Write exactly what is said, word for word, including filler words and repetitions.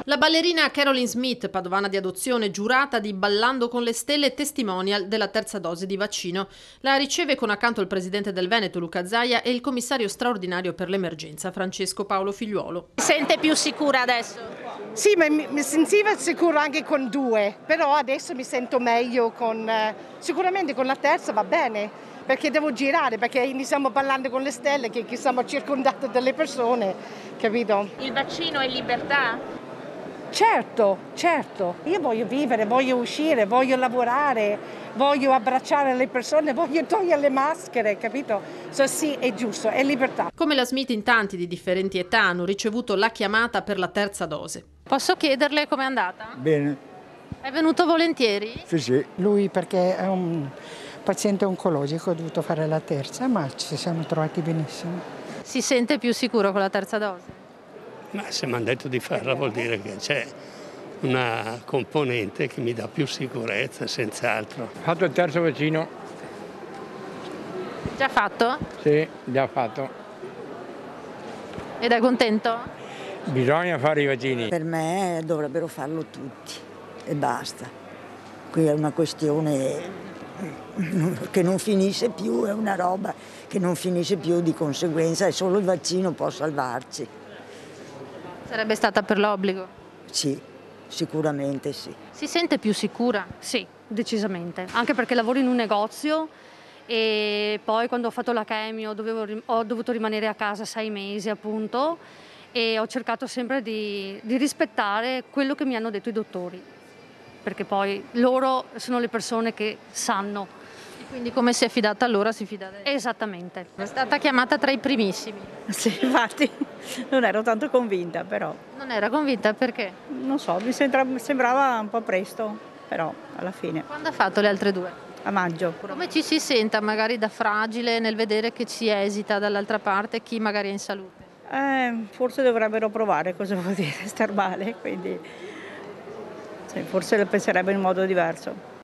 La ballerina Caroline Smith, padovana di adozione, giurata di Ballando con le Stelle, testimonial della terza dose di vaccino. La riceve con accanto il presidente del Veneto Luca Zaia e il commissario straordinario per l'emergenza Francesco Paolo Figliuolo. Si sente più sicura adesso? Sì, ma mi, mi sentivo sicura anche con due, però adesso mi sento meglio con, eh, sicuramente con la terza va bene, perché devo girare, perché iniziamo Ballando con le Stelle, che, che siamo circondati dalle persone, capito? Il vaccino è libertà? Certo, certo. Io voglio vivere, voglio uscire, voglio lavorare, voglio abbracciare le persone, voglio togliere le maschere, capito? So, sì, è giusto, è libertà. Come la Smith, in tanti di differenti età hanno ricevuto la chiamata per la terza dose. Posso chiederle com'è andata? Bene. È venuto volentieri? Sì, sì. Lui perché è un paziente oncologico, ha dovuto fare la terza, ma ci siamo trovati benissimo. Si sente più sicuro con la terza dose? Ma se mi hanno detto di farla vuol dire che c'è una componente che mi dà più sicurezza, senz'altro. Ho fatto il terzo vaccino. Già fatto? Sì, già fatto. Ed è contento? Bisogna fare i vaccini. Per me dovrebbero farlo tutti e basta. Qui è una questione che non finisce più, è una roba che non finisce più, di conseguenza, e solo il vaccino può salvarci. Sarebbe stata per l'obbligo? Sì, sicuramente sì. Si sente più sicura? Sì, decisamente. Anche perché lavoro in un negozio e poi quando ho fatto la chemio dovevo, ho dovuto rimanere a casa sei mesi appunto e ho cercato sempre di, di rispettare quello che mi hanno detto i dottori, perché poi loro sono le persone che sanno. Quindi come si è fidata allora si fida adesso? Esattamente. È stata chiamata tra i primissimi. Sì, infatti non ero tanto convinta, però. Non era convinta perché? Non so, mi sembra- sembrava un po' presto, però alla fine. Quando ha fatto le altre due? A maggio. Come ci si senta magari da fragile nel vedere che ci esita dall'altra parte chi magari è in salute? Eh, forse dovrebbero provare cosa vuol dire star male, quindi sì, forse lo penserebbe in modo diverso.